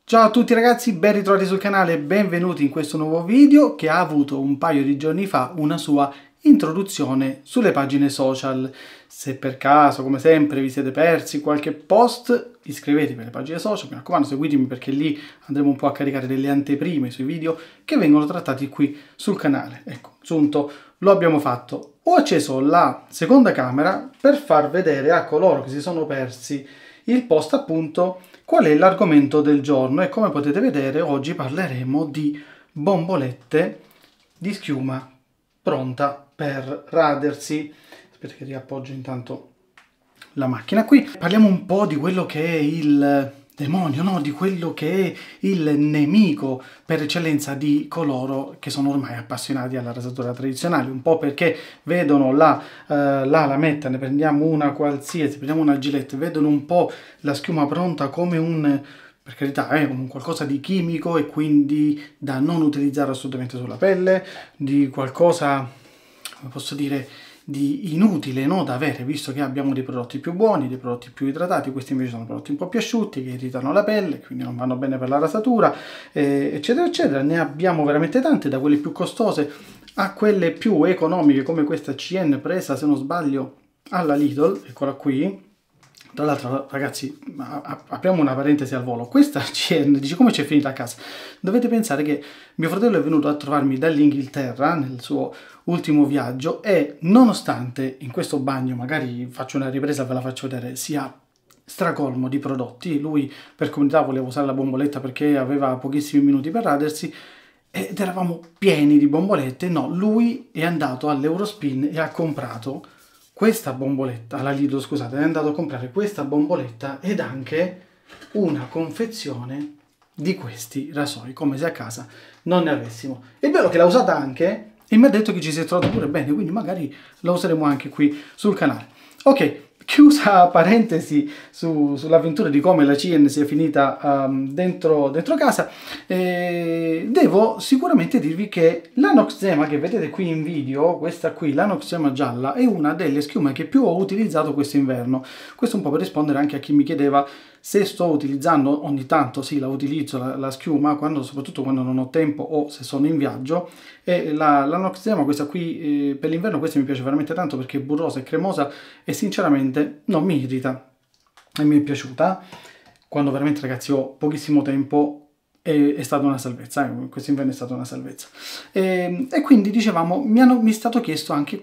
Ciao a tutti ragazzi, ben ritrovati sul canale e benvenuti in questo nuovo video che ha avuto un paio di giorni fa una sua introduzione sulle pagine social. Se per caso, come sempre, vi siete persi qualche post, iscrivetevi alle pagine social, mi raccomando seguitemi perché lì andremo un po' a caricare delle anteprime sui video che vengono trattati qui sul canale. Ecco, giunto, lo abbiamo fatto. Ho acceso la seconda camera per far vedere a coloro che si sono persi il post appunto qual è l'argomento del giorno e come potete vedere oggi parleremo di bombolette di schiuma pronta per radersi. Aspetta che riappoggio intanto la macchina qui. Parliamo un po' di quello che è il demonio, no? Di quello che è il nemico per eccellenza di coloro che sono ormai appassionati alla rasatura tradizionale, un po' perché vedono la lametta, ne prendiamo una qualsiasi, prendiamo una Gillette, vedono un po' la schiuma pronta come un, per carità, un qualcosa di chimico e quindi da non utilizzare assolutamente sulla pelle, di qualcosa, come posso dire, di inutile, no, da avere, visto che abbiamo dei prodotti più buoni, dei prodotti più idratati. Questi invece sono prodotti un po' più asciutti che irritano la pelle, quindi non vanno bene per la rasatura, eccetera eccetera. Ne abbiamo veramente tante, da quelle più costose a quelle più economiche come questa CN presa, se non sbaglio, alla Lidl, eccola qui. Tra l'altro ragazzi, apriamo una parentesi al volo, questa CN, dice come c'è finita a casa? Dovete pensare che mio fratello è venuto a trovarmi dall'Inghilterra nel suo ultimo viaggio e nonostante in questo bagno, magari faccio una ripresa, ve la faccio vedere, sia stracolmo di prodotti, lui per comodità voleva usare la bomboletta perché aveva pochissimi minuti per radersi ed eravamo pieni di bombolette, no, lui è andato all'Eurospin e ha comprato questa bomboletta, alla Lidl scusate, è andato a comprare questa bomboletta ed anche una confezione di questi rasoi, come se a casa non ne avessimo. È vero che l'ha usata anche e mi ha detto che ci si è trovato pure bene, quindi magari la useremo anche qui sul canale. Ok, chiusa parentesi sull'avventura di come la CN sia finita dentro casa, devo sicuramente dirvi che la Noxzema che vedete qui in video, questa qui, la Noxzema gialla, è una delle schiume che più ho utilizzato quest'inverno. Questo un po' per rispondere anche a chi mi chiedeva se sto utilizzando, ogni tanto sì, la utilizzo la schiuma, soprattutto quando non ho tempo o se sono in viaggio. E la Noxzema, questa qui, per l'inverno questa mi piace veramente tanto perché è burrosa e cremosa e sinceramente non mi irrita e mi è piaciuta. Quando veramente ragazzi ho pochissimo tempo è stata una salvezza, quest'inverno è stata una salvezza. E quindi dicevamo, mi è stato chiesto anche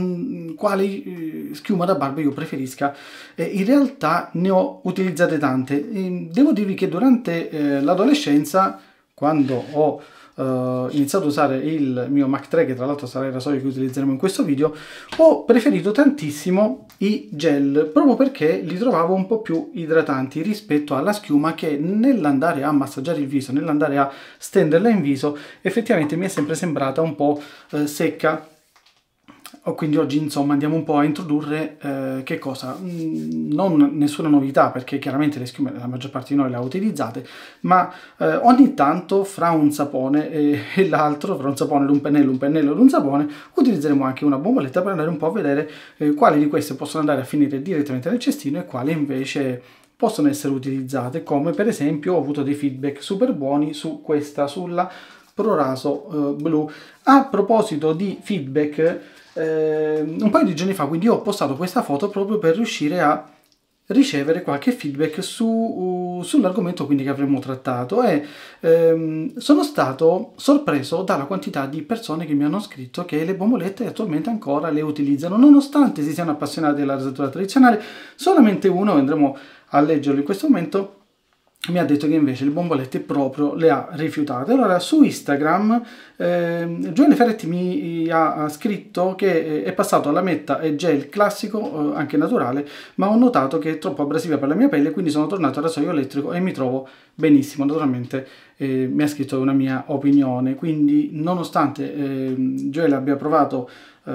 quale schiuma da barba io preferisca. In realtà ne ho utilizzate tante. Devo dirvi che durante l'adolescenza, quando ho iniziato a usare il mio Mach 3, che tra l'altro sarà il rasoio che utilizzeremo in questo video, ho preferito tantissimo i gel proprio perché li trovavo un po' più idratanti rispetto alla schiuma che nell'andare a massaggiare il viso, nell'andare a stenderla in viso, effettivamente mi è sempre sembrata un po' secca. Quindi oggi insomma andiamo un po' a introdurre che cosa? Non nessuna novità perché chiaramente le schiume la maggior parte di noi le ha utilizzate, ma ogni tanto fra un sapone e l'altro, fra un sapone ed un pennello ed un sapone, utilizzeremo anche una bomboletta per andare un po' a vedere quali di queste possono andare a finire direttamente nel cestino e quali invece possono essere utilizzate, come per esempio ho avuto dei feedback super buoni su questa, sulla Proraso blu. A proposito di feedback, un paio di giorni fa, quindi ho postato questa foto proprio per riuscire a ricevere qualche feedback sull'argomento quindi che avremmo trattato e sono stato sorpreso dalla quantità di persone che mi hanno scritto che le bombolette attualmente ancora le utilizzano nonostante si siano appassionati alla rasatura tradizionale. Solamente uno, andremo a leggerlo in questo momento, mi ha detto che invece le bombolette proprio le ha rifiutate. Allora su Instagram Gioele Ferretti mi ha scritto che è passato alla metta e gel classico, anche naturale, ma ho notato che è troppo abrasiva per la mia pelle, quindi sono tornato al rasoio elettrico e mi trovo benissimo. Naturalmente mi ha scritto una mia opinione, quindi nonostante Gioele abbia provato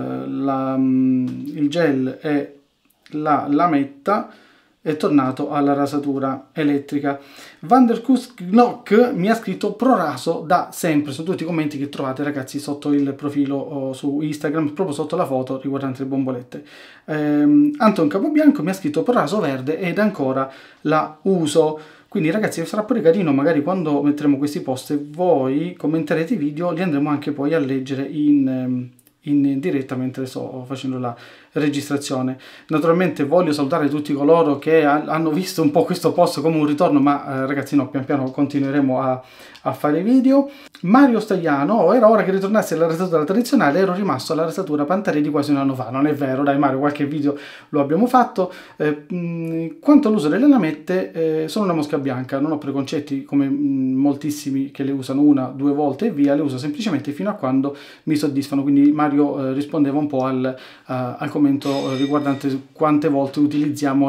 il gel e la lametta, è tornato alla rasatura elettrica. Vanderkusk Knock mi ha scritto Proraso da sempre. Sono tutti i commenti che trovate ragazzi sotto il profilo su Instagram, proprio sotto la foto riguardante le bombolette. Anton Capobianco mi ha scritto Proraso verde ed ancora la uso. Quindi ragazzi, sarà pure carino magari quando metteremo questi post e voi commenterete i video, li andremo anche poi a leggere in diretta mentre sto facendo la registrazione. Naturalmente voglio salutare tutti coloro che hanno visto un po' questo post come un ritorno, ma ragazzi no, pian piano continueremo a fare video. Mario Stagliano: era ora che ritornassi alla rasatura tradizionale, ero rimasto alla rasatura Pantarei di quasi un anno fa. Non è vero, dai Mario, qualche video lo abbiamo fatto. Quanto all'uso delle lamette, sono una mosca bianca, non ho preconcetti come moltissimi che le usano una, due volte e via, le uso semplicemente fino a quando mi soddisfano. Quindi Mario rispondeva un po' al commento riguardante quante volte utilizziamo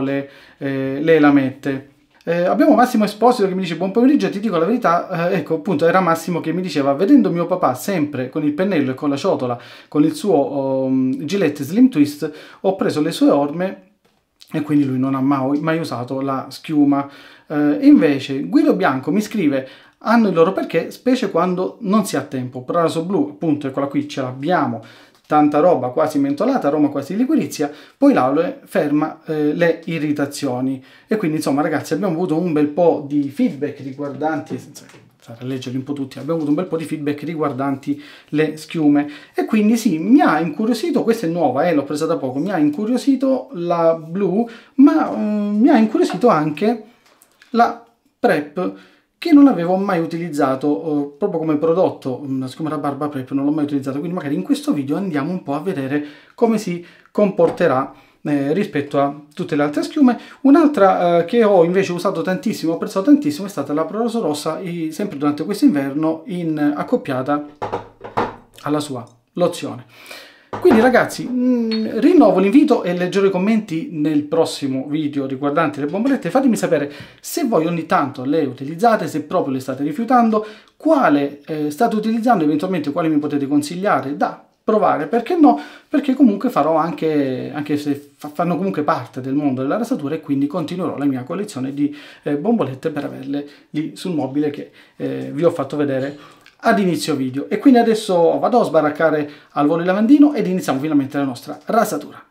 le lamette. Abbiamo Massimo Esposito che mi dice: buon pomeriggio, ti dico la verità, ecco appunto era Massimo che mi diceva: vedendo mio papà sempre con il pennello e con la ciotola con il suo Gillette Slim Twist, ho preso le sue orme e quindi lui non ha mai usato la schiuma. Invece Guido Bianco mi scrive: hanno il loro perché, specie quando non si ha tempo. Proraso blu, appunto, eccola qui, ce l'abbiamo. Tanta roba quasi mentolata, aroma quasi liquirizia, poi l'aloe ferma le irritazioni. E quindi insomma ragazzi, abbiamo avuto un bel po' di feedback riguardanti, senza stare a leggerli un po' tutti, abbiamo avuto un bel po' di feedback riguardanti le schiume. E quindi sì, mi ha incuriosito, questa è nuova, l'ho presa da poco, mi ha incuriosito la blu, ma mi ha incuriosito anche la Prep, che non avevo mai utilizzato proprio come prodotto. Una schiuma da barba Prep non l'ho mai utilizzato, quindi magari in questo video andiamo un po' a vedere come si comporterà rispetto a tutte le altre schiume. Un'altra che ho invece usato tantissimo, ho apprezzato tantissimo, è stata la Proraso Rossa, sempre durante questo inverno, accoppiata alla sua lozione. Quindi ragazzi, rinnovo l'invito e leggerò i commenti nel prossimo video riguardanti le bombolette. Fatemi sapere se voi ogni tanto le utilizzate, se proprio le state rifiutando, quale state utilizzando, eventualmente quali mi potete consigliare da provare, perché no? Perché comunque farò anche se fanno comunque parte del mondo della rasatura, e quindi continuerò la mia collezione di bombolette per averle lì sul mobile che vi ho fatto vedere ad inizio video. E quindi adesso vado a sbaraccare al volo il lavandino ed iniziamo finalmente la nostra rasatura.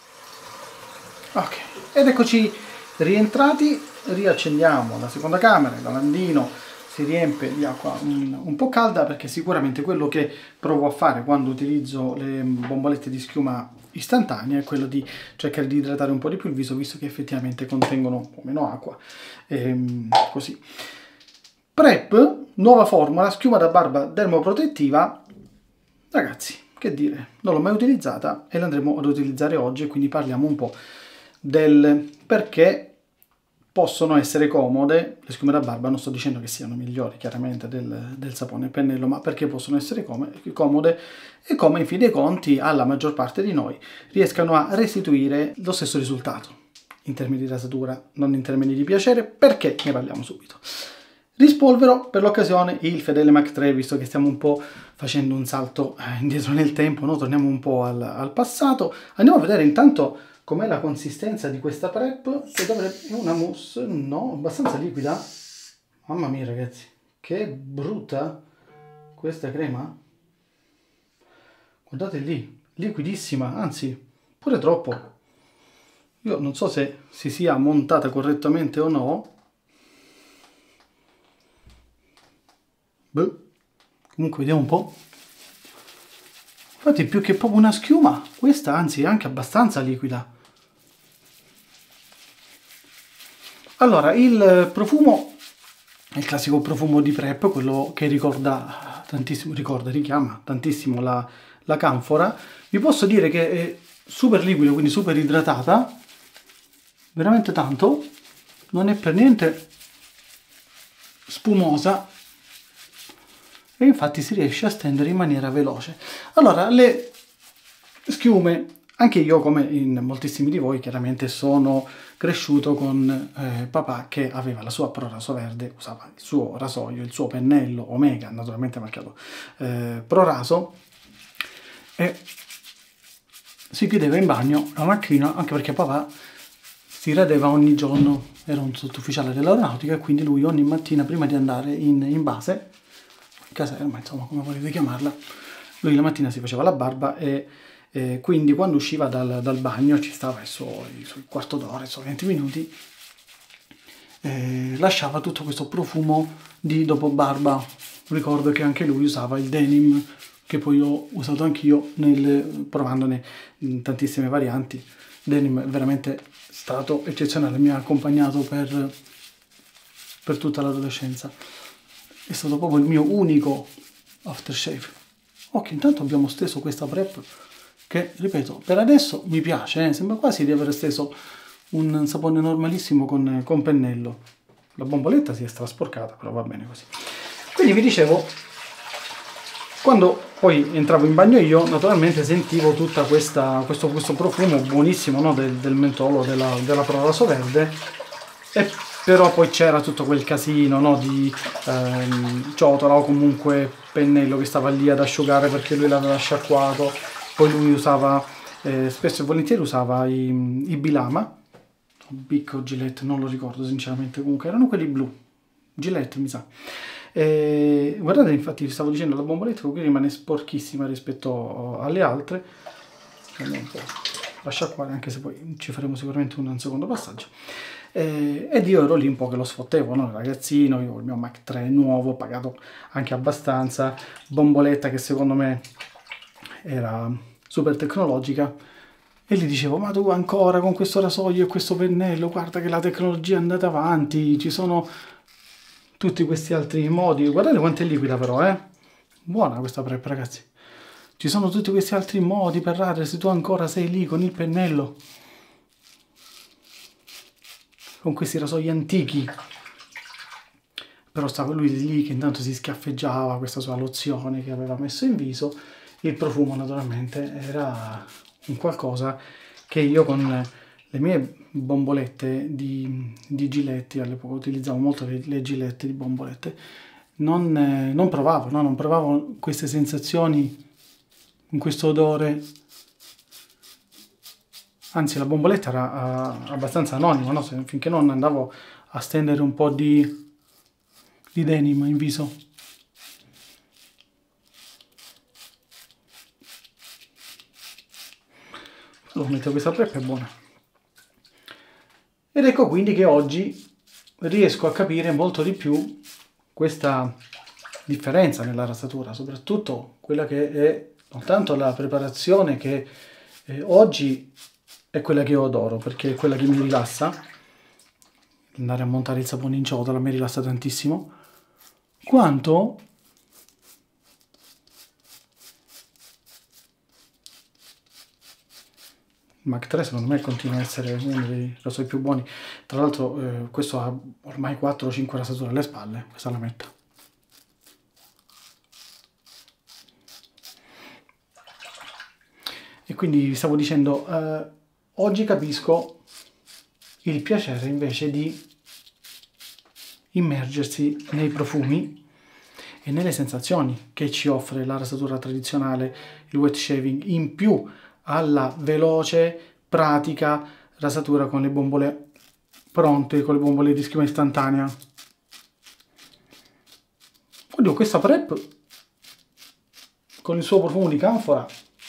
Ok, ed eccoci rientrati, riaccendiamo la seconda camera, il lavandino si riempie di acqua un po' calda, perché sicuramente quello che provo a fare quando utilizzo le bombolette di schiuma istantanea è quello di cercare di idratare un po' di più il viso, visto che effettivamente contengono un po' meno acqua, così. Prep, nuova formula, schiuma da barba dermoprotettiva. Ragazzi, che dire, non l'ho mai utilizzata e l'andremo ad utilizzare oggi, e quindi parliamo un po' del perché possono essere comode le schiume da barba. Non sto dicendo che siano migliori chiaramente del sapone e pennello, ma perché possono essere comode e come in fin dei conti alla maggior parte di noi riescano a restituire lo stesso risultato in termini di rasatura, non in termini di piacere. Perché? Ne parliamo subito. Rispolvero per l'occasione il fedele Mach 3, visto che stiamo un po' facendo un salto indietro nel tempo, no? Torniamo un po' al passato. Andiamo a vedere intanto com'è la consistenza di questa Prep, che dovrebbe... una mousse, no, abbastanza liquida. Mamma mia ragazzi, che brutta questa crema. Guardate lì, liquidissima, anzi, pure troppo. Io non so se si sia montata correttamente o no. Beh, comunque vediamo un po'. Infatti più che proprio una schiuma, questa anzi è anche abbastanza liquida. Allora, il profumo è il classico profumo di Prep, quello che richiama tantissimo la canfora. Vi posso dire che è super liquido, quindi super idratata, veramente tanto, non è per niente spumosa, e infatti si riesce a stendere in maniera veloce. Allora, le schiume, anche io come in moltissimi di voi chiaramente sono cresciuto con papà che aveva la sua Proraso verde, usava il suo rasoio, il suo pennello Omega, naturalmente marchiato Proraso, e si chiudeva in bagno la mattina, anche perché papà si radeva ogni giorno, era un sottufficiale dell'aeronautica, e quindi lui ogni mattina prima di andare in base, caserma, insomma, come volete chiamarla, lui la mattina si faceva la barba e quindi quando usciva dal bagno ci stava i suoi quarto d'ora, i suoi 20 minuti, lasciava tutto questo profumo di dopo barba. Ricordo che anche lui usava il denim, che poi ho usato anch'io provandone in tantissime varianti. Denim è veramente stato eccezionale, mi ha accompagnato per tutta l'adolescenza. È stato proprio il mio unico aftershave. Ok, intanto abbiamo steso questa prep che, ripeto, per adesso mi piace, sembra quasi di aver steso un sapone normalissimo con pennello. La bomboletta si è strasporcata, però va bene così. Quindi vi dicevo, quando poi entravo in bagno io, naturalmente sentivo tutto questo profumo buonissimo, no? del mentolo, della Prolaso verde, e però poi c'era tutto quel casino, no? Di ciotola o comunque pennello che stava lì ad asciugare perché lui l'aveva sciacquato. Poi lui usava, spesso e volentieri usava i Bilama, Bic o Gillette, non lo ricordo sinceramente, comunque erano quelli blu, Gillette mi sa. Guardate, infatti vi stavo dicendo, la bomboletta qui rimane sporchissima rispetto alle altre. Andiamo un po' a sciacquare, anche se poi ci faremo sicuramente un secondo passaggio. Ed io ero lì un po' che lo sfottevo, no? Ragazzino, io ho il mio Mac 3 nuovo, pagato anche abbastanza, bomboletta che secondo me era super tecnologica, e gli dicevo: ma tu ancora con questo rasoio e questo pennello, guarda che la tecnologia è andata avanti, ci sono tutti questi altri modi, guardate quanto è liquida però, buona questa prep, ragazzi, ci sono tutti questi altri modi per radere, se tu ancora sei lì con il pennello, con questi rasoi antichi. Però stava lui lì che intanto si schiaffeggiava questa sua lozione che aveva messo in viso. Il profumo naturalmente era un qualcosa che io con le mie bombolette di Gillette, all'epoca utilizzavo molto le Gillette di bombolette, non provavo, no? Non provavo queste sensazioni, in questo odore. Anzi, la bomboletta era abbastanza anonima, no? Finché non andavo a stendere un po' di denim in viso. Allora, metto questa prep, è buona. Ed ecco quindi che oggi riesco a capire molto di più questa differenza nella rasatura, soprattutto quella che è non tanto la preparazione, che oggi è quella che io adoro, perché è quella che mi rilassa. Andare a montare il sapone in ciotola mi rilassa tantissimo, quanto Mac 3 secondo me continua a essere uno dei rasoi più buoni. Tra l'altro questo ha ormai 4-5 rasature alle spalle, questa lametta. E quindi vi stavo dicendo, oggi capisco il piacere invece di immergersi nei profumi e nelle sensazioni che ci offre la rasatura tradizionale, il wet shaving, in più alla veloce, pratica rasatura con le bombole pronte, con le bombole di schiuma istantanea. Oddio, questa prep con il suo profumo di canfora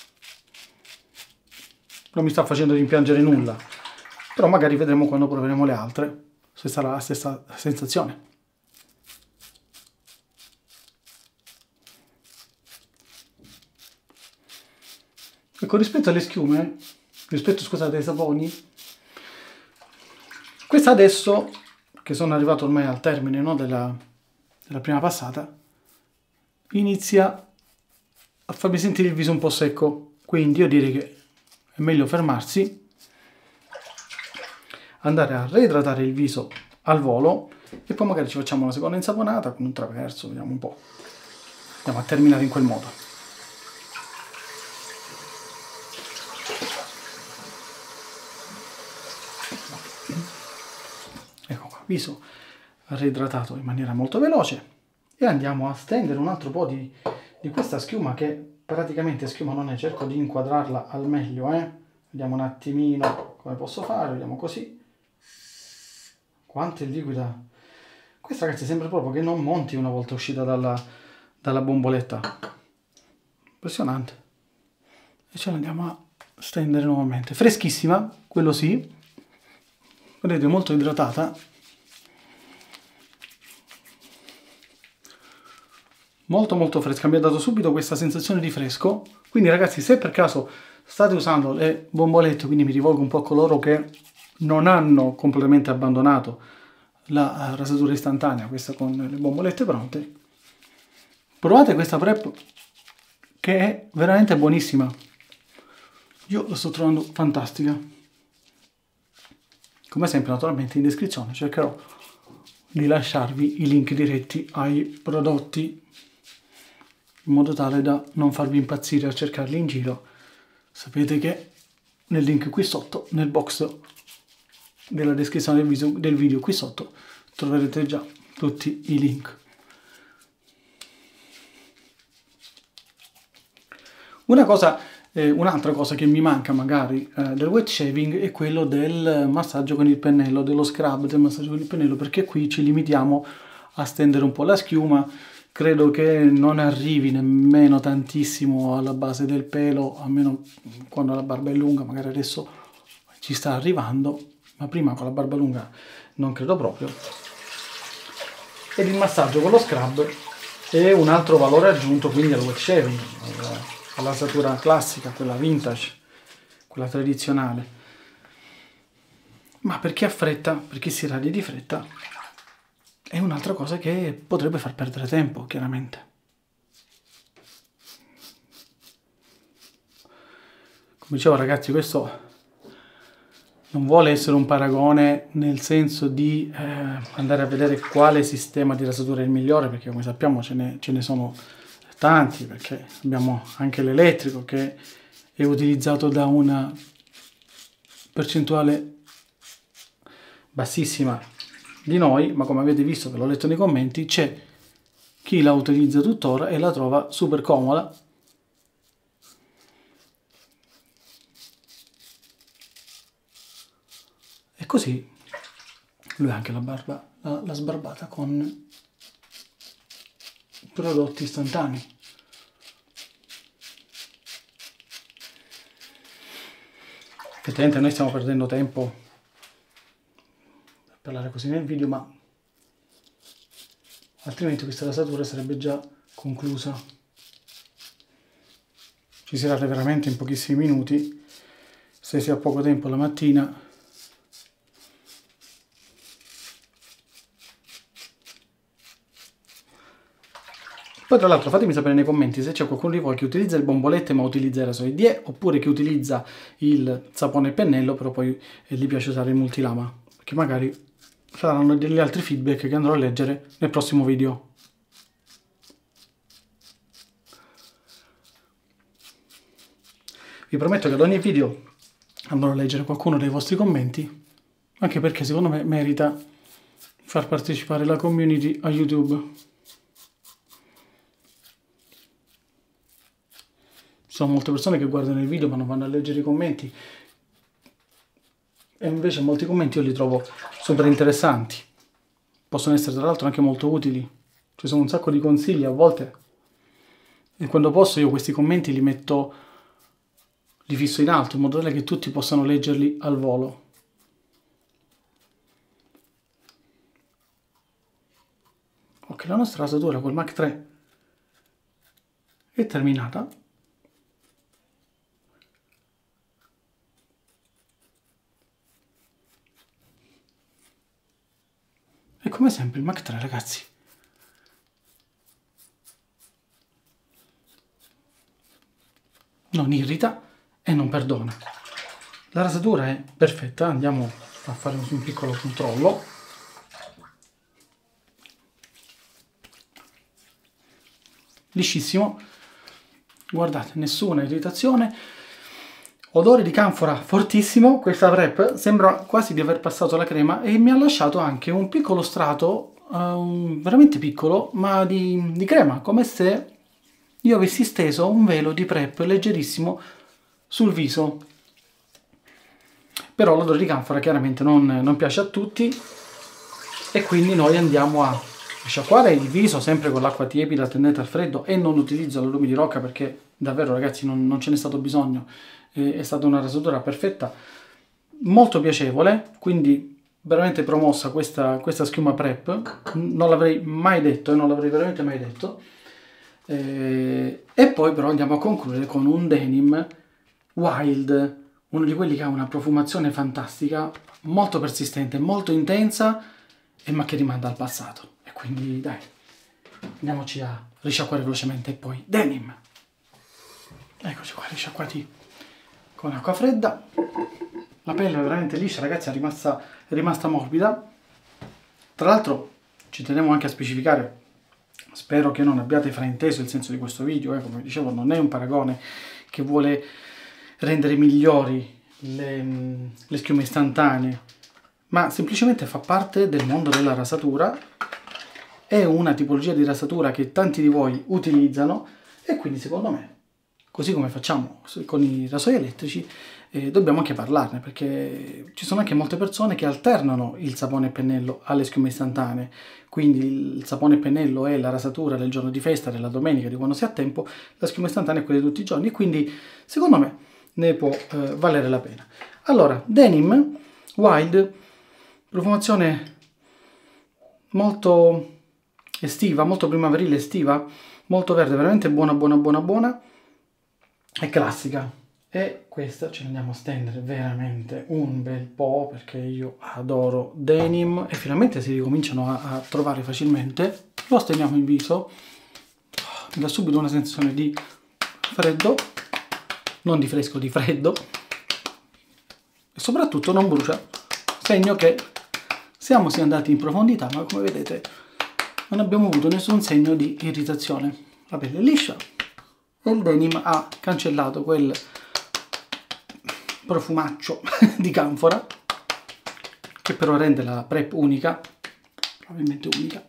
non mi sta facendo rimpiangere nulla, però magari vedremo quando proveremo le altre se sarà la stessa sensazione. Ecco, rispetto alle schiume, scusate, ai saponi, questa adesso, che sono arrivato ormai al termine, no, della prima passata, inizia a farmi sentire il viso un po' secco, quindi io direi che è meglio fermarsi, andare a reidratare il viso al volo e poi magari ci facciamo una seconda insaponata con un traverso, vediamo un po'. Andiamo a terminare in quel modo. Ecco qua, viso reidratato in maniera molto veloce, e andiamo a stendere un altro po' di questa schiuma, che praticamente schiuma non è, cerco di inquadrarla al meglio, vediamo un attimino come posso fare, vediamo così. Quanto è liquida! Questa, ragazzi, sembra proprio che non monti una volta uscita dalla bomboletta. Impressionante. E ce la andiamo a stendere nuovamente. Freschissima, quello sì. Vedete, molto idratata. molto molto fresca, mi ha dato subito questa sensazione di fresco. Quindi ragazzi, se per caso state usando le bombolette, quindi mi rivolgo un po' a coloro che non hanno completamente abbandonato la rasatura istantanea, questa con le bombolette pronte, provate questa prep che è veramente buonissima. Io la sto trovando fantastica. Come sempre, naturalmente in descrizione cercherò di lasciarvi i link diretti ai prodotti in modo tale da non farvi impazzire a cercarli in giro. Sapete che nel link qui sotto, nel box della descrizione del video qui sotto, troverete già tutti i link. Un'altra cosa che mi manca magari del wet shaving è quello del massaggio con il pennello, dello scrub del massaggio con il pennello, perché qui ci limitiamo a stendere un po' la schiuma. Credo che non arrivi nemmeno tantissimo alla base del pelo, almeno quando la barba è lunga, magari adesso ci sta arrivando, ma prima con la barba lunga non credo proprio. Ed il massaggio con lo scrub è un altro valore aggiunto quindi al wet shaving, alla rasatura classica, quella vintage, quella tradizionale. Ma per chi ha fretta, per chi si radia di fretta, è un'altra cosa che potrebbe far perdere tempo, chiaramente. Come dicevo ragazzi, questo non vuole essere un paragone nel senso di andare a vedere quale sistema di rasatura è il migliore, perché come sappiamo ce ne sono tanti, perché abbiamo anche l'elettrico che è utilizzato da una percentuale bassissima di noi, ma come avete visto, ve l'ho letto nei commenti, c'è chi la utilizza tuttora e la trova super comoda. E così lui ha anche la barba, la sbarbata con prodotti istantanei. Effettivamente noi stiamo perdendo tempo per parlare così nel video, ma altrimenti questa rasatura sarebbe già conclusa. Ci si rade veramente in pochissimi minuti, se si ha poco tempo la mattina. Poi tra l'altro fatemi sapere nei commenti se c'è qualcuno di voi che utilizza le bombolette ma utilizza il rasoiettier, oppure che utilizza il sapone e pennello però poi gli piace usare il multilama, perché magari saranno degli altri feedback che andrò a leggere nel prossimo video. Vi prometto che ad ogni video andrò a leggere qualcuno dei vostri commenti, anche perché secondo me merita far partecipare la community a YouTube. Ci sono molte persone che guardano il video ma non vanno a leggere i commenti, e invece molti commenti io li trovo super interessanti, possono essere tra l'altro anche molto utili, ci sono un sacco di consigli a volte, e quando posso io questi commenti li fisso in alto in modo tale che tutti possano leggerli al volo. Ok, la nostra rasatura col Mach 3 è terminata. E come sempre il Mach 3, ragazzi, non irrita e non perdona. La rasatura è perfetta, andiamo a fare un piccolo controllo. Liscissimo, guardate, nessuna irritazione. Odore di canfora fortissimo, questa prep sembra quasi di aver passato la crema e mi ha lasciato anche un piccolo strato, veramente piccolo, ma di crema, come se io avessi steso un velo di prep leggerissimo sul viso. Però l'odore di canfora chiaramente non piace a tutti, e quindi noi andiamo a sciacquare il viso sempre con l'acqua tiepida tendente al freddo, e non utilizzo l'allume di rocca perché davvero ragazzi non ce n'è stato bisogno. È stata una rasatura perfetta, molto piacevole, quindi veramente promossa questa schiuma prep. Non l'avrei mai detto, non l'avrei veramente mai detto. E poi però andiamo a concludere con un denim wild, uno di quelli che ha una profumazione fantastica, molto persistente, molto intensa, ma che rimanda al passato. E quindi dai, andiamoci a risciacquare velocemente. E poi denim, eccoci qua, risciacquati con acqua fredda. La pelle è veramente liscia, ragazzi, è rimasta morbida. Tra l'altro ci tenevo anche a specificare, spero che non abbiate frainteso il senso di questo video, come dicevo non è un paragone che vuole rendere migliori le schiume istantanee, ma semplicemente fa parte del mondo della rasatura, è una tipologia di rasatura che tanti di voi utilizzano e quindi secondo me, così come facciamo con i rasoi elettrici, dobbiamo anche parlarne, perché ci sono anche molte persone che alternano il sapone e pennello alle schiume istantanee, quindi il sapone e pennello è la rasatura del giorno di festa, della domenica, di quando si ha tempo, la schiuma istantanea è quella di tutti i giorni, e quindi secondo me ne può valere la pena. Allora, denim wild, profumazione molto estiva, molto primaverile estiva, molto verde, veramente buona, è classica. E questa ce la andiamo a stendere veramente un bel po', perché io adoro denim e finalmente si ricominciano a trovare facilmente. Lo stendiamo in viso, mi dà subito una sensazione di freddo, non di fresco, di freddo, e soprattutto non brucia, segno che siamo sì andati in profondità, ma come vedete non abbiamo avuto nessun segno di irritazione. La pelle è liscia e il denim ha cancellato quel profumaccio di canfora che però rende la prep unica, probabilmente unica,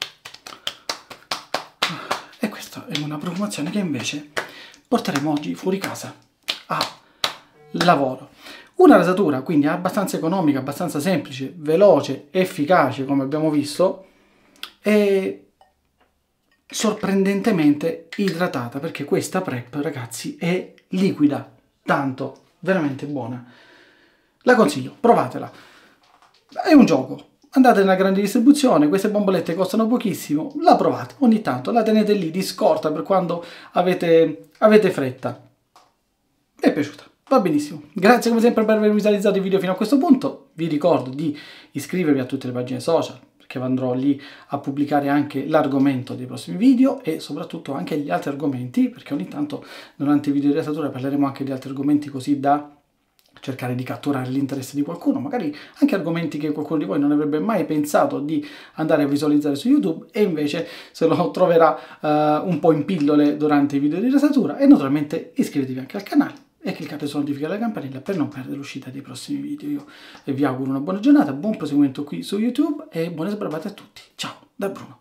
e questa è una profumazione che invece porteremo oggi fuori casa a lavoro. Una rasatura quindi abbastanza economica, abbastanza semplice, veloce, efficace, come abbiamo visto, e sorprendentemente idratata, perché questa prep, ragazzi, è liquida, tanto, veramente buona. La consiglio, provatela. È un gioco. Andate nella grande distribuzione, queste bombolette costano pochissimo, la provate ogni tanto, la tenete lì di scorta per quando avete fretta. Mi è piaciuta, va benissimo. Grazie come sempre per aver visualizzato il video fino a questo punto. Vi ricordo di iscrivervi a tutte le pagine social, perché andrò lì a pubblicare anche l'argomento dei prossimi video e soprattutto anche gli altri argomenti, perché ogni tanto durante i video di rasatura parleremo anche di altri argomenti, così da cercare di catturare l'interesse di qualcuno, magari anche argomenti che qualcuno di voi non avrebbe mai pensato di andare a visualizzare su YouTube e invece se lo troverà un po' in pillole durante i video di rasatura. E naturalmente iscrivetevi anche al canale e cliccate sulla notifica della campanella per non perdere l'uscita dei prossimi video. Io vi auguro una buona giornata, buon proseguimento qui su YouTube e buone sbarbate a tutti. Ciao da Bruno.